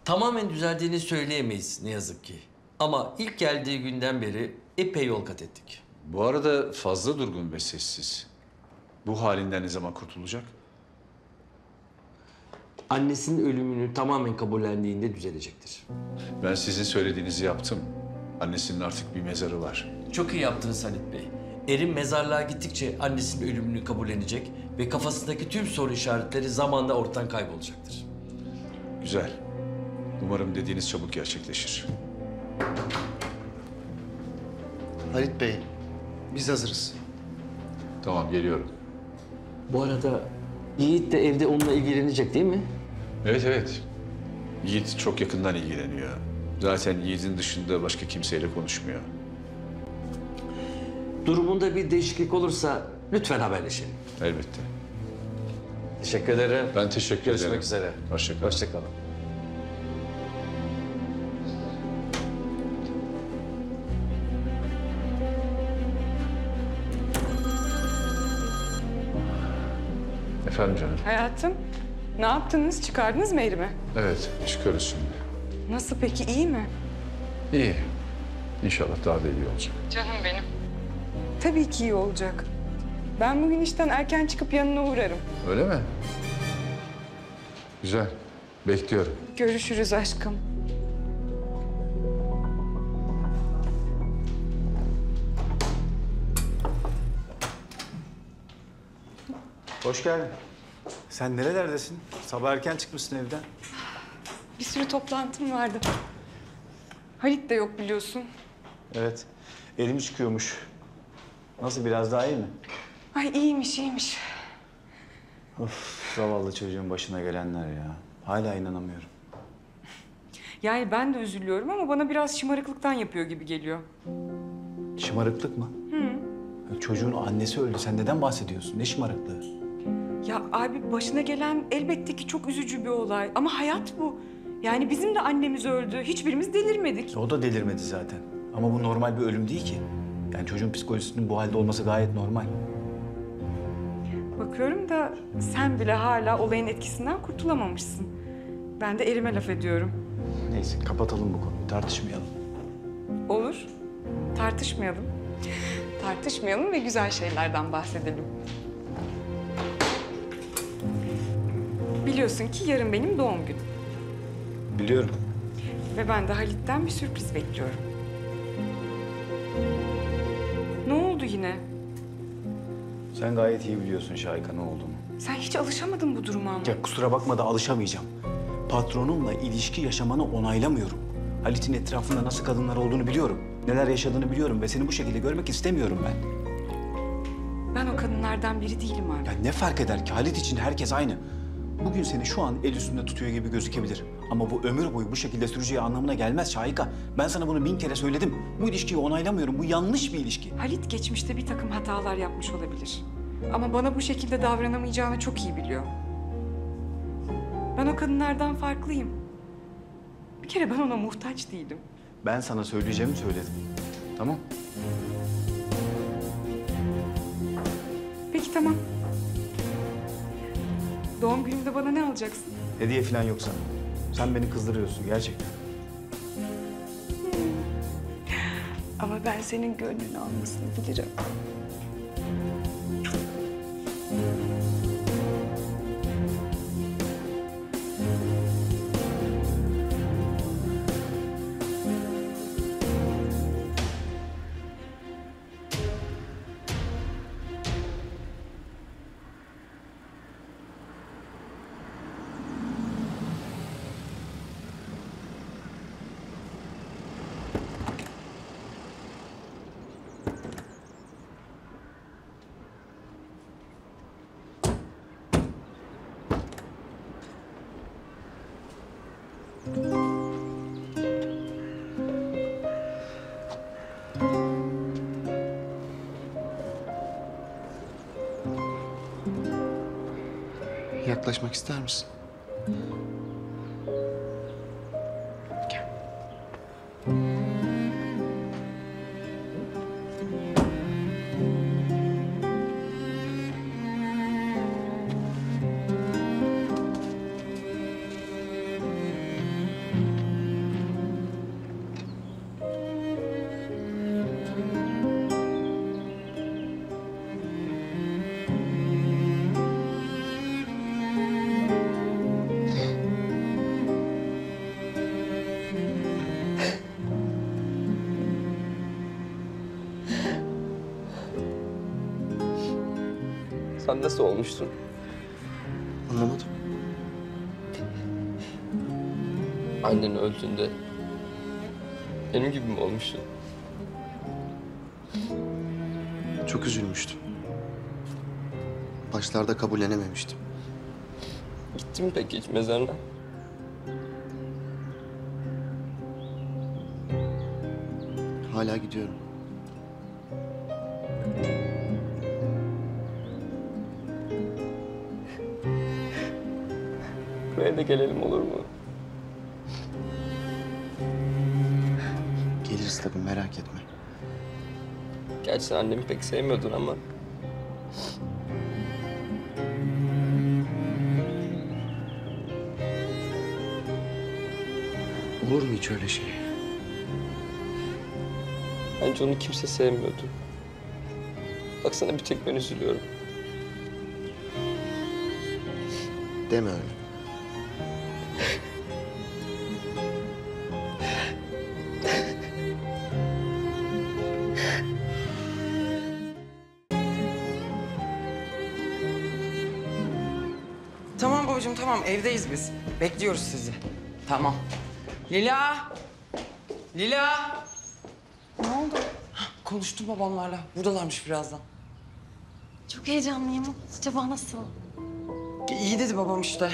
Tamamen düzeldiğini söyleyemeyiz ne yazık ki. Ama ilk geldiği günden beri epey yol kat ettik. Bu arada fazla durgun ve sessiz. Bu halinden ne zaman kurtulacak? Annesinin ölümünü tamamen kabullendiğinde düzelecektir. Ben sizin söylediğinizi yaptım. Annesinin artık bir mezarı var. Çok iyi yaptınız Halit Bey. Erin mezarlığa gittikçe annesinin ölümünü kabullenecek ve kafasındaki tüm soru işaretleri zamanla ortadan kaybolacaktır. Güzel. Umarım dediğiniz çabuk gerçekleşir. Halit Bey, biz hazırız. Tamam, geliyorum. Bu arada Yiğit de evde onunla ilgilenecek değil mi? Evet. Yiğit çok yakından ilgileniyor. Zaten Yiğit'in dışında başka kimseyle konuşmuyor. Durumunda bir değişiklik olursa lütfen haberleşelim. Elbette. Teşekkür ederim. Ben teşekkür ederim. Görüşmek üzere. Hoşça kalın. Hoşça kalın. Efendim canım. Hayatım, ne yaptınız? Çıkardınız mı Erim'i? Evet, çıkıyoruz şimdi. Nasıl peki, iyi mi? İyi. İnşallah daha da iyi olacak. Canım benim. Tabii ki iyi olacak. Ben bugün işten erken çıkıp yanına uğrarım. Öyle mi? Güzel. Bekliyorum. Görüşürüz aşkım. Hoş geldin. Sen nerelerdesin? Sabah erken çıkmışsın evden. Bir sürü toplantım vardı. Halit de yok biliyorsun. Evet. Elim çıkıyormuş. Nasıl, biraz daha iyi mi? Ay iyiymiş. Of, zavallı çocuğun başına gelenler ya. Hala inanamıyorum. Yani ben de üzülüyorum ama bana biraz şımarıklıktan yapıyor gibi geliyor. Şımarıklık mı? Ya çocuğun annesi öldü. Sen neden bahsediyorsun? Ne şımarıklığı? Ya abi başına gelen elbette ki çok üzücü bir olay. Ama hayat bu. Yani bizim de annemiz öldü. Hiçbirimiz delirmedik. O da delirmedi zaten. Ama bu normal bir ölüm değil ki. Yani çocuğun psikolojisinin bu halde olması gayet normal. Bakıyorum da sen bile hala olayın etkisinden kurtulamamışsın. Ben de Erim'e laf ediyorum. Neyse, kapatalım bu konuyu. Tartışmayalım. Olur. Tartışmayalım. Tartışmayalım ve güzel şeylerden bahsedelim. Biliyorsun ki yarın benim doğum günüm. Biliyorum. Ve ben de Halit'ten bir sürpriz bekliyorum. Ne oldu yine? Sen gayet iyi biliyorsun Şahika ne olduğunu. Sen hiç alışamadın bu duruma ama. Ya kusura bakma da alışamayacağım. Patronumla ilişki yaşamanı onaylamıyorum. Halit'in etrafında nasıl kadınlar olduğunu biliyorum. Neler yaşadığını biliyorum ve seni bu şekilde görmek istemiyorum ben. Ben o kadınlardan biri değilim abi. Ya ne fark eder ki? Halit için herkes aynı. Bugün seni şu an el üstünde tutuyor gibi gözükebilir. Ama bu ömür boyu bu şekilde süreceği anlamına gelmez Şahika. Ben sana bunu 1000 kere söyledim. Bu ilişkiyi onaylamıyorum. Bu yanlış bir ilişki. Halit geçmişte bir takım hatalar yapmış olabilir. Ama bana bu şekilde davranamayacağını çok iyi biliyor. Ben o kadınlardan farklıyım. Bir kere ben ona muhtaç değilim. Ben sana söyleyeceğimi söyledim. Tamam? Peki tamam. Doğum günümde bana ne alacaksın? Hediye falan yok sana. Sen beni kızdırıyorsun gerçekten. Ama ben senin gönlünü almasını bilirim. Yaklaşmak ister misin? Sen nasıl olmuştun? Anlamadım. Annen öldüğünde benim gibi mi olmuştun? Çok üzülmüştüm. Başlarda kabullenememiştim. Gittin mi peki hiç mezarına? Hala gidiyorum. Buraya da gelelim olur mu? Geliriz tabii, merak etme. Gerçi sen annemi pek sevmiyordun ama... Olur mu hiç öyle şey? Bence onu kimse sevmiyordu. Baksana bir tek ben üzülüyorum. Deme öyle. Tamam babacığım tamam evdeyiz biz. Bekliyoruz sizi. Tamam. Lila! Lila! Ne oldu? Konuştum babamlarla. Buradalarmış birazdan. Çok heyecanlıyım. Acaba nasıl? İyi dedi babam işte.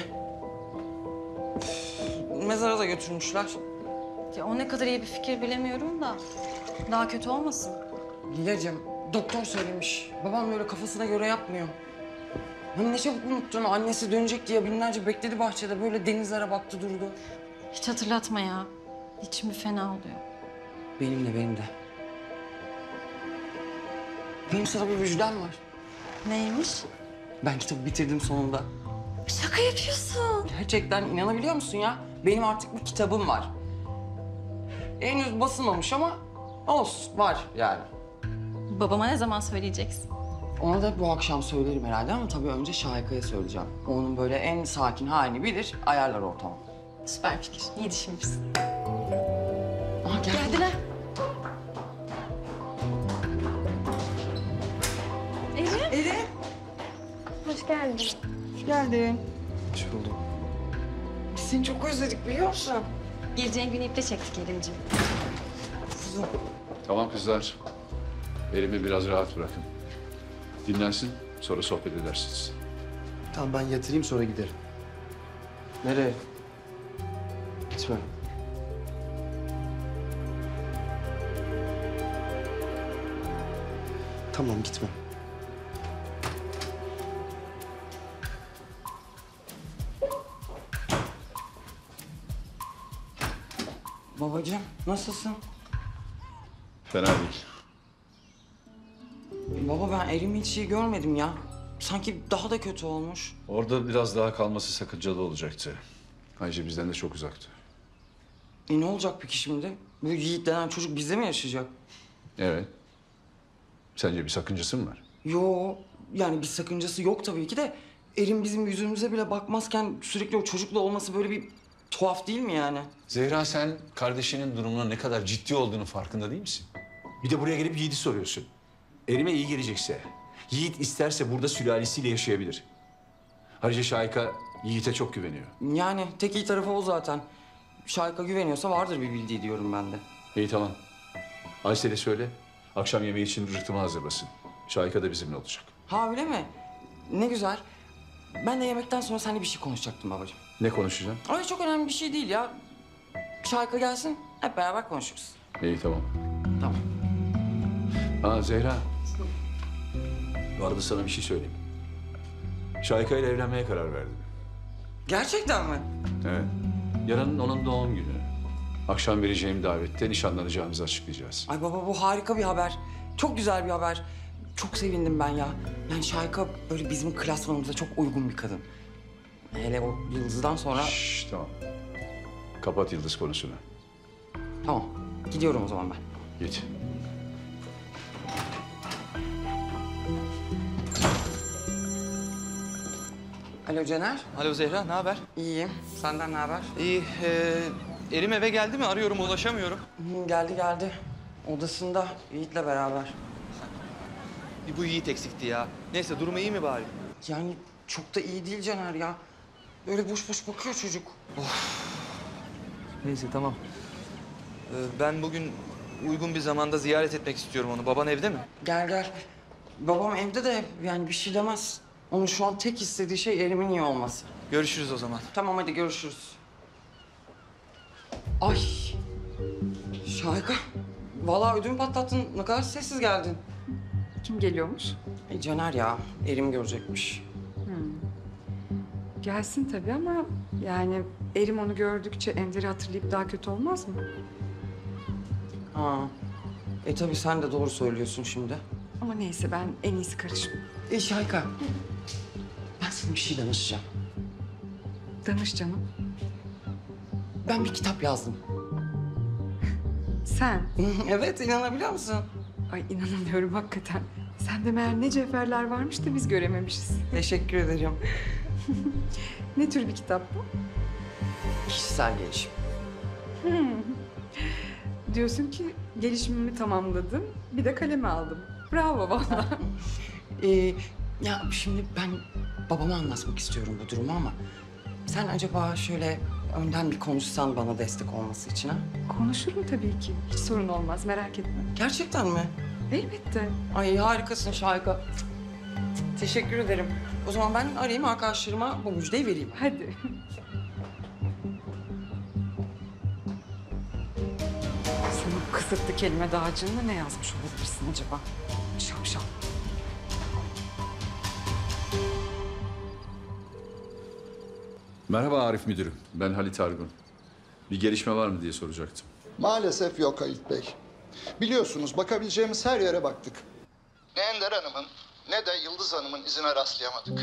Mezara da götürmüşler. Ya o ne kadar iyi bir fikir bilemiyorum da. Daha kötü olmasın. Lilacığım doktor söylemiş. Babam böyle kafasına göre yapmıyor. Hem ne çabuk unuttun. Annesi dönecek diye binlerce bekledi bahçede. Böyle denizlere baktı durdu. Hiç hatırlatma ya. İçim bir fena oluyor. Benim de. Benim sana bir müjdem var. Neymiş? Ben kitabı bitirdim sonunda. Şaka yapıyorsun. Gerçekten inanabiliyor musun ya? Benim artık bir kitabım var. Henüz basılmamış ama olsun var yani. Babama ne zaman söyleyeceksin? Ona da bu akşam söylerim herhalde ama tabii önce Şahika'ya söyleyeceğim. Onun böyle en sakin halini bilir, ayarlar ortamı. Süper fikir. İyi düşünmüşsün. Aha gel. Geldiler. Erin. Eri. Hoş geldin. Hoş geldin. Hoş buldum. Biz seni çok özledik biliyor musun? Geleceğin günü iple çektik Erim'ciğim. Tamam kızlar. Elimi biraz rahat bırakın. Dinlensin, sonra sohbet edersiniz. Tamam, ben yatırayım sonra giderim. Nereye? Gitmem. Tamam, gitmem. Babacığım nasılsın? Fena değil. Baba ben Erim'i hiç iyi görmedim ya. Sanki daha da kötü olmuş. Orada biraz daha kalması sakıncalı olacaktı. Ayrıca bizden de çok uzaktı. Ne olacak peki şimdi? Bu Yiğit denen çocuk bizde mi yaşayacak? Evet. Sence bir sakıncası mı var? Yo, yani bir sakıncası yok tabii ki de... Erim bizim yüzümüze bile bakmazken sürekli o çocukla olması böyle bir tuhaf değil mi yani? Zehra, sen kardeşinin durumunun ne kadar ciddi olduğunu farkında değil misin? Bir de buraya gelip Yiğit'i soruyorsun. Erime iyi gelecekse, Yiğit isterse burada sülalesiyle yaşayabilir. Ayrıca Şahika Yiğit'e çok güveniyor. Yani tek iyi tarafı o zaten. Şahika güveniyorsa vardır bir bildiği diyorum ben de. İyi, tamam. Aysel'e söyle, akşam yemeği için rıhtımı hazırlasın. Şahika da bizimle olacak. Ha öyle mi? Ne güzel. Ben de yemekten sonra seninle bir şey konuşacaktım babacığım. Ne konuşacağım? Öyle çok önemli bir şey değil ya. Şahika gelsin, hep beraber konuşuruz. İyi, tamam. Tamam. Aa Zehra. Bu arada sana bir şey söyleyeyim. Şahika ile evlenmeye karar verdim. Gerçekten mi? Evet. Yarın onun doğum günü. Akşam vereceğim davette nişanlanacağımızı açıklayacağız. Ay baba bu harika bir haber. Çok güzel bir haber. Çok sevindim ben ya. Yani Şahika böyle bizim klasmanımıza çok uygun bir kadın. Hele o Yıldız'dan sonra... Şşş, tamam. Kapat Yıldız konusunu. Tamam, gidiyorum o zaman ben. Git. Alo Caner. Alo Zehra, ne haber? İyiyim. Senden ne haber? İyi, Erim eve geldi mi? Arıyorum, ulaşamıyorum. Geldi. Odasında Yiğit'le beraber. Bir bu Yiğit eksikti ya. Neyse, durumu iyi mi bari? Yani çok da iyi değil Caner ya. Böyle boş boş bakıyor çocuk. Neyse tamam. Ben bugün uygun bir zamanda ziyaret etmek istiyorum onu. Baban evde mi? Gel gel. Babam evde de yani bir şey demez. Onun şu an tek istediği şey Erim'in iyi olması. Görüşürüz o zaman. Tamam hadi görüşürüz. Ay. Şahika. Vallahi ödümü patlattın. Ne kadar sessiz geldin. Kim geliyormuş? Caner ya. Erim görecekmiş. Gelsin tabii ama yani Erim onu gördükçe Ender'i hatırlayıp daha kötü olmaz mı? Ha. Tabii sen de doğru söylüyorsun şimdi. Ama neyse ben en iyisi karışmayayım. Şahika. Ben sana bir şey danışacağım. Danış canım. Ben bir kitap yazdım. Sen? Evet, inanabiliyor musun? Ay inanamıyorum hakikaten. Sende meğer ne cevherler varmış da biz görememişiz. Teşekkür ederim. Ne tür bir kitap bu? Kişisel gelişim. Diyorsun ki gelişimimi tamamladım, bir de kaleme aldım. Bravo vallahi. Ya şimdi ben babama anlatmak istiyorum bu durumu ama... ...sen acaba şöyle önden bir konuşsan bana destek olması için ha? Konuşurum tabii ki. Hiç sorun olmaz, merak etme. Gerçekten mi? Elbette. Ay harikasın Şahika. Teşekkür ederim. O zaman ben arayayım arkadaşlarıma bu müjdeyi vereyim. Hadi. Sen o kısıtlı kelime dağcığına ne yazmış olabilirsin acaba? Şapşal. Merhaba Arif Müdürüm. Ben Halit Argun. Bir gelişme var mı diye soracaktım. Maalesef yok Halit Bey. Biliyorsunuz bakabileceğimiz her yere baktık. Ne Ender Hanım'ın ne de Yıldız Hanım'ın izine rastlayamadık.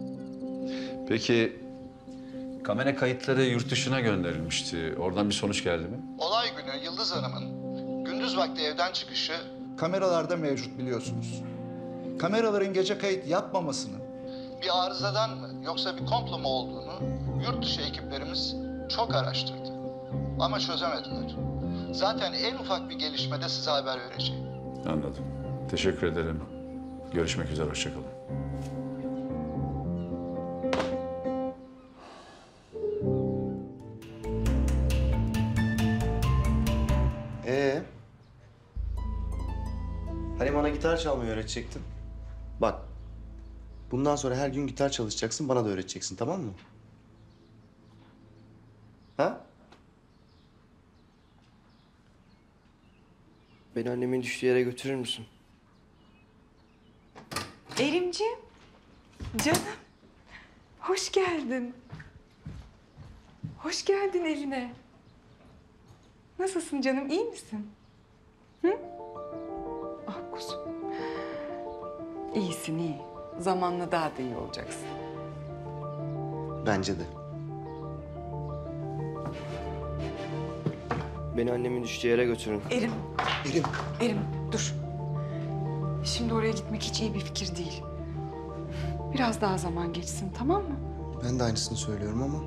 Peki kamera kayıtları yurt dışına gönderilmişti. Oradan bir sonuç geldi mi? Olay günü Yıldız Hanım'ın gündüz vakti evden çıkışı kameralarda mevcut biliyorsunuz. Kameraların gece kayıt yapmamasının bir arızadan mı yoksa bir komplo mu olduğunu yurt dışı ekiplerimiz çok araştırdı. Ama çözemediler. Zaten en ufak bir gelişmede size haber vereceğim. Anladım. Teşekkür ederim. Görüşmek üzere. Hoşça kalın. Hani bana gitar çalmayı öğretecektin? Bak, bundan sonra her gün gitar çalışacaksın, bana da öğreteceksin, tamam mı? Ha? Beni annemin düştüğü yere götürür müsün? Erimciğim, canım. Hoş geldin. Hoş geldin evine. Nasılsın canım, iyi misin? Hı? Ah kuzum. İyisin, iyi. Zamanla daha da iyi olacaksın. Bence de. Beni annemin düştüğü yere götürün. Erim, Erim. Erim dur. Şimdi oraya gitmek hiç iyi bir fikir değil. Biraz daha zaman geçsin, tamam mı? Ben de aynısını söylüyorum ama...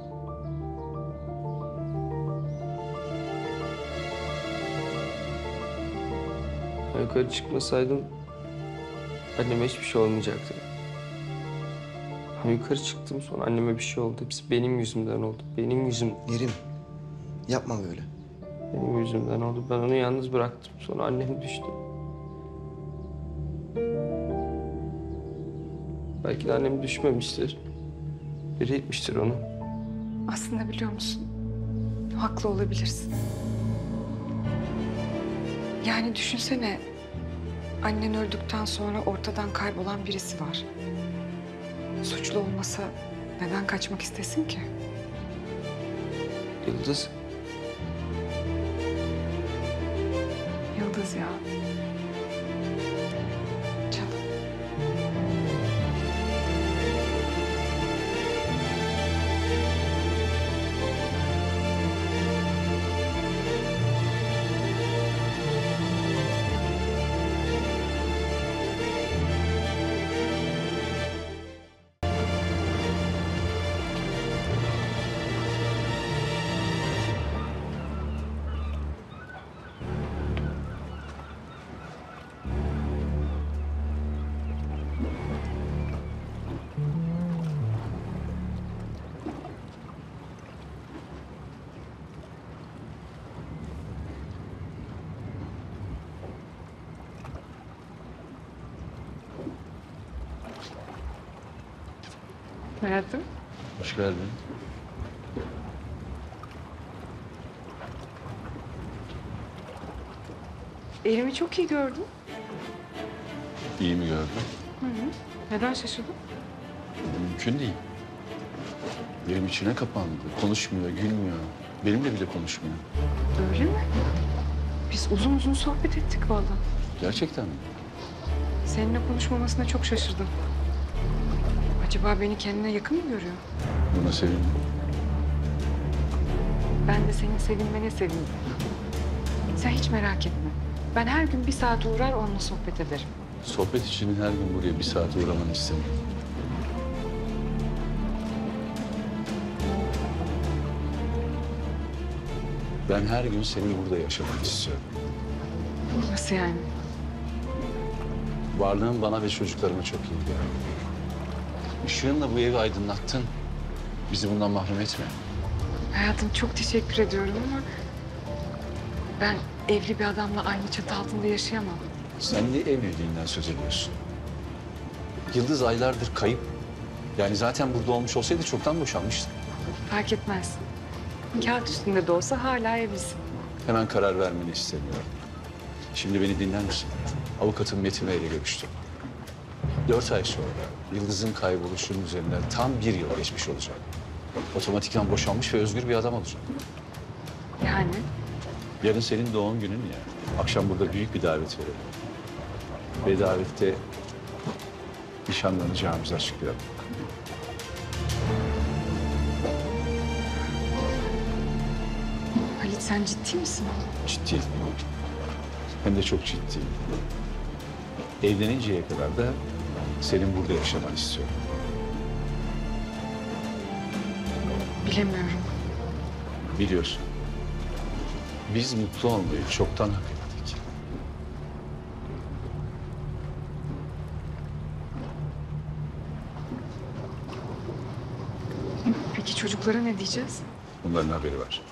Ben yukarı çıkmasaydım anneme hiçbir şey olmayacaktı. Ben yukarı çıktım, sonra anneme bir şey oldu. Hepsi benim yüzümden oldu. Benim yüzüm, Erim, yapma böyle. benim yüzümden oldu. Ben onu yalnız bıraktım. Sonra annem düştü. Belki de annem düşmemiştir. Biri itmiştir onu. Aslında biliyor musun? Haklı olabilirsin. Yani düşünsene. Annen öldükten sonra ortadan kaybolan birisi var. Suçlu olmasa neden kaçmak istesin ki? Yıldız. Yıldız ya. Canım. Hayatım. Hoş geldin. Elimi çok iyi gördün. İyi mi gördün? Neden şaşırdın? Mümkün değil. Benim içine kapandı. Konuşmuyor, gülmüyor. Benimle bile konuşmuyor. Öyle mi? Biz uzun uzun sohbet ettik vallahi. Gerçekten mi? Seninle konuşmamasına çok şaşırdım. Acaba beni kendine yakın mı görüyor? Buna sevindim. Ben de senin sevinmene sevindim. Sen hiç merak etme. Ben her gün 1 saat uğrar onunla sohbet ederim. Sohbet için her gün buraya 1 saat uğramanı istemiyorum. Ben her gün senin burada yaşamanı istiyorum. Nasıl yani? Varlığın bana ve çocuklarıma çok iyi geldi. Işığınla bu evi aydınlattın. Bizi bundan mahrum etme. Hayatım çok teşekkür ediyorum ama... ben evli bir adamla aynı çatı altında yaşayamam. Sen ne evliliğinden söz ediyorsun? Yıldız aylardır kayıp. Yani zaten burada olmuş olsaydı çoktan boşanmıştık. Fark etmez. Kağıt üstünde de olsa hala evlisin. Hemen karar vermeni istemiyorum. Şimdi beni dinler misin? Avukatım Metin Bey ile görüştüm. 4 ay sonra Yıldız'ın kayboluşunun üzerinden tam 1 yıl geçmiş olacak. Otomatikman boşanmış ve özgür bir adam olacak. Yani? Yarın senin doğum günün ya. Akşam burada büyük bir davet verelim. Ve davette nişanlanacağımızı açıklayalım. Halit sen ciddi misin? Ciddiyim. Hem de çok ciddiyim. Evleninceye kadar da senin burada yaşamanı istiyorum. Bilemiyorum. Biliyorsun. Biz mutlu olmayı çoktan hak ettik. Peki çocuklara ne diyeceğiz? Bunların haberi var.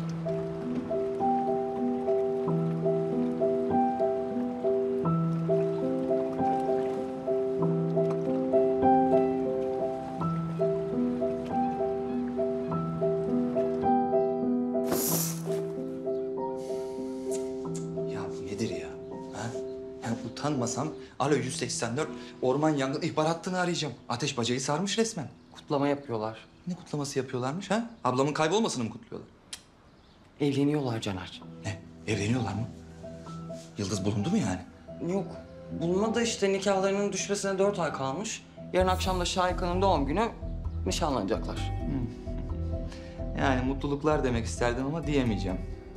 Ya bu nedir ya? Ha? Yani utanmasam alo 184 orman yangın ihbar hattını arayacağım. Ateş bacayı sarmış resmen. Kutlama yapıyorlar. Ne kutlaması yapıyorlarmış ha? Ablamın kaybolmasını mı kutluyorlar? Evleniyorlar Caner. Ne? Evleniyorlar mı? Yıldız bulundu mu yani? Yok. Bulmadı işte nikahlarının düşmesine 4 ay kalmış. Yarın akşam da Şahika'nın doğum günü nişanlanacaklar. Yani mutluluklar demek isterdim ama diyemeyeceğim.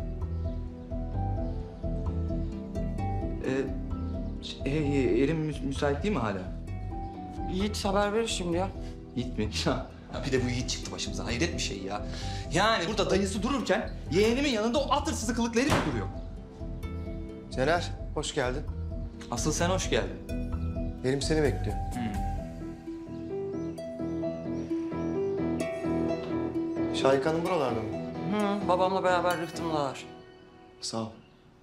Erim müsait değil mi hala? Yiğit haber verir şimdi ya. Yiğit mi? Ya bir de bu Yiğit çıktı başımıza. Hayret bir şey ya. Yani burada dayısı dururken yeğenimin yanında o at hırsızı kılıklı herif duruyor. Caner, hoş geldin. Asıl sen hoş geldin. Erim seni bekliyor. Şahika Hanım buralarda mı? Babamla beraber rıhtımdalar. Sağ ol.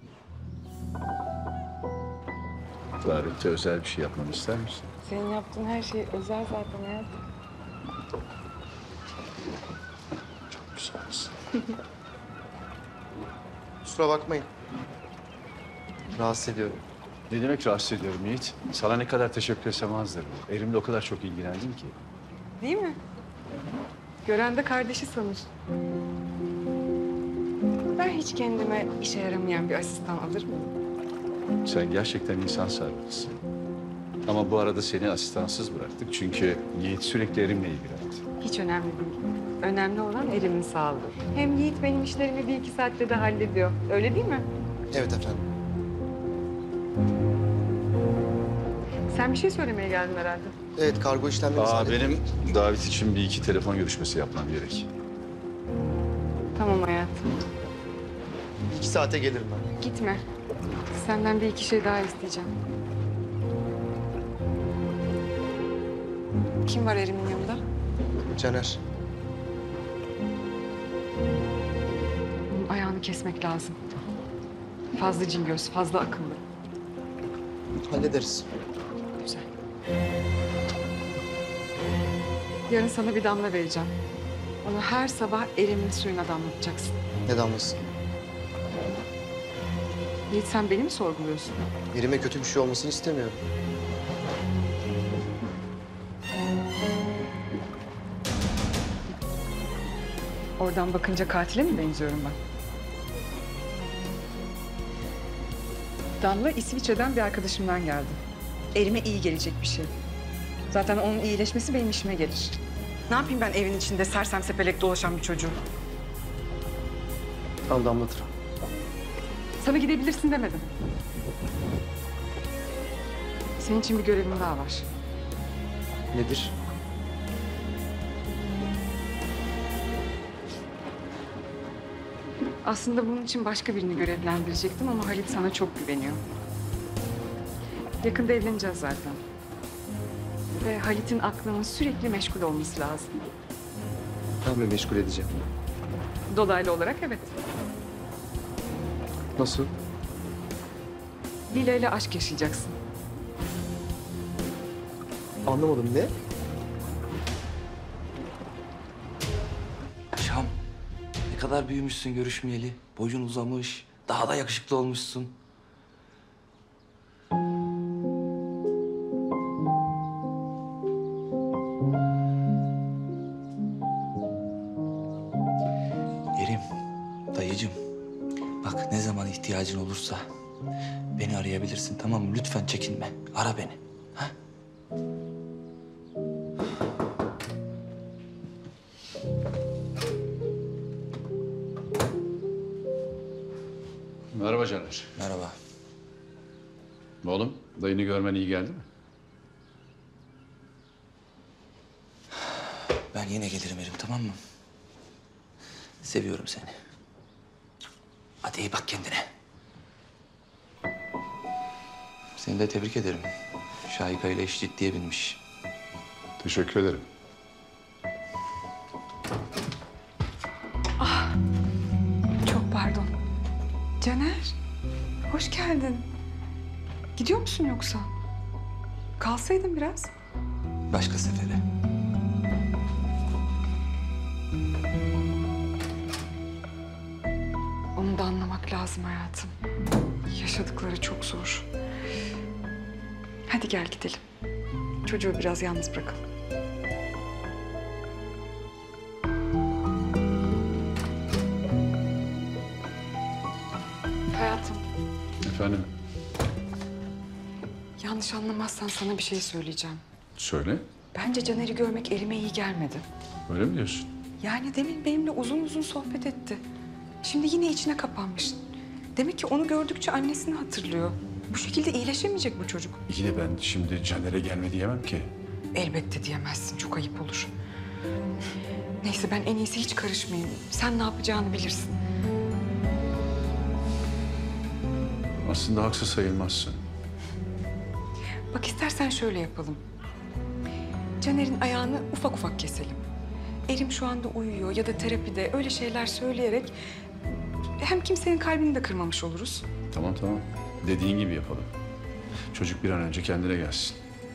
Tarihte özel bir şey yapmamı ister misin? Senin yaptığın her şey özel zaten hayatım. Çok güzelsin. Kusura bakmayın. Rahatsız ediyorum. Ne demek rahatsız ediyorum Yiğit? Sana ne kadar teşekkür etsem azdır. Erimle o kadar çok ilgilendim ki. Değil mi? Gören de kardeşi sanır. Ben hiç kendime işe yaramayan bir asistan alır mıyım? Sen gerçekten insan sarrafısın. Ama bu arada seni asistansız bıraktık. Çünkü Yiğit sürekli Erim'le ilgilendi. Hiç önemli değil. Önemli olan Erim'in sağlığı. Hem Yiğit benim işlerimi 1-2 saatte de hallediyor. Öyle değil mi? Evet efendim. Sen bir şey söylemeye geldin herhalde. Evet, kargo işlemlerinizi hallettim. Benim davet için 1-2 telefon görüşmesi yapmam gerek. Tamam hayatım. 2 saate gelirim ben. Gitme. Senden 1-2 şey daha isteyeceğim. Kim var Erim'in yanında? Caner. Onun ayağını kesmek lazım. Fazla cingöz, fazla akıllı. Hallederiz. Güzel. Yarın sana bir damla vereceğim. Onu her sabah elimin suyuna damlatacaksın. Ne damlası? Yiğit sen beni mi sorguluyorsun? Erime kötü bir şey olmasını istemiyorum. Oradan bakınca katile mi benziyorum ben? Damla İsviçre'den bir arkadaşımdan geldi. Elime iyi gelecek bir şey. Zaten onun iyileşmesi benim işime gelir. Ne yapayım ben evin içinde sersem sepelek dolaşan bir çocuğu? Al damlatırım. Sana gidebilirsin demedim. Senin için bir görevim daha var. Nedir? Aslında bunun için başka birini görevlendirecektim ama Halit sana çok güveniyor. Yakında evleneceğiz zaten. Ve Halit'in aklının sürekli meşgul olması lazım. Ben mi meşgul edeceğim? Dolaylı olarak evet. Nasıl? Lila ile aşk yaşayacaksın. Anlamadım, ne? Şam, ne kadar büyümüşsün görüşmeyeli. Boyun uzamış, daha da yakışıklı olmuşsun. Yerim, dayıcığım. Bak ne zaman ihtiyacın olursa beni arayabilirsin, tamam mı? Lütfen çekinme. Ara beni. Ha? Merhaba Caner. Merhaba. Oğlum, dayını görmen iyi geldi mi? Ben yine gelirim Erim, tamam mı? Seviyorum seni. Hadi iyi bak kendine. Seni de tebrik ederim. Şahika ile iş ciddiye binmiş. Teşekkür ederim. Çok pardon. Caner, hoş geldin. Gidiyor musun yoksa? Kalsaydın biraz. Başka sefere. Onu da anlamak lazım hayatım. Yaşadıkları çok zor. Hadi gel gidelim. Çocuğu biraz yalnız bırakalım. Hayatım, Efendim, yanlış anlamazsan sana bir şey söyleyeceğim. söyle. Bence Caner'i görmek elime iyi gelmedi. Öyle mi diyorsun? Yani demin benimle uzun uzun sohbet etti. Şimdi yine içine kapanmış. Demek ki onu gördükçe annesini hatırlıyor. Bu şekilde iyileşemeyecek bu çocuk. İyi de ben şimdi Caner'e gelme diyemem ki. Elbette diyemezsin, çok ayıp olur. Neyse ben en iyisi hiç karışmayayım. Sen ne yapacağını bilirsin. Aslında haksız sayılmazsın. Bak istersen şöyle yapalım. Caner'in ayağını ufak ufak keselim. Erim şu anda uyuyor ya da terapide öyle şeyler söyleyerek... hem kimsenin kalbini de kırmamış oluruz. Tamam. Dediğin gibi yapalım. Çocuk bir an önce kendine gelsin.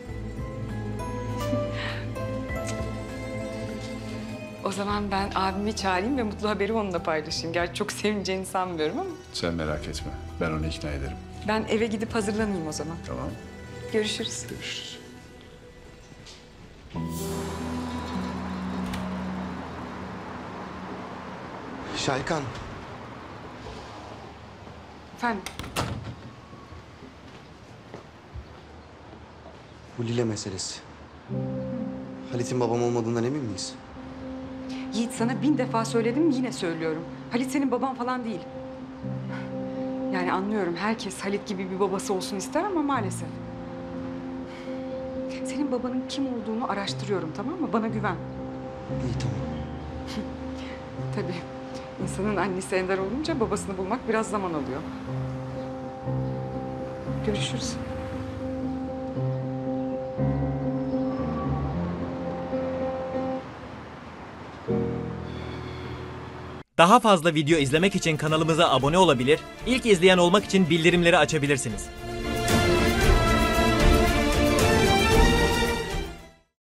O zaman ben abimi çağırayım ve mutlu haberi onunla paylaşayım. Gerçi çok sevineceğini sanmıyorum ama. Sen merak etme. Ben onu ikna ederim. Ben eve gidip hazırlanayım o zaman. Tamam. Görüşürüz. Görüşürüz. Şahika Hanım. Efendim? Bu Lila meselesi. Halit'in babam olmadığından emin miyiz? Yiğit sana 1000 defa söyledim yine söylüyorum. Halit senin baban falan değil. Yani anlıyorum herkes Halit gibi bir babası olsun ister ama maalesef. Senin babanın kim olduğunu araştırıyorum, tamam mı? Bana güven. İyi, tamam. Tabii. İnsanın annesi ender olunca babasını bulmak biraz zaman alıyor. Görüşürüz. Daha fazla video izlemek için kanalımıza abone olabilir, ilk izleyen olmak için bildirimleri açabilirsiniz.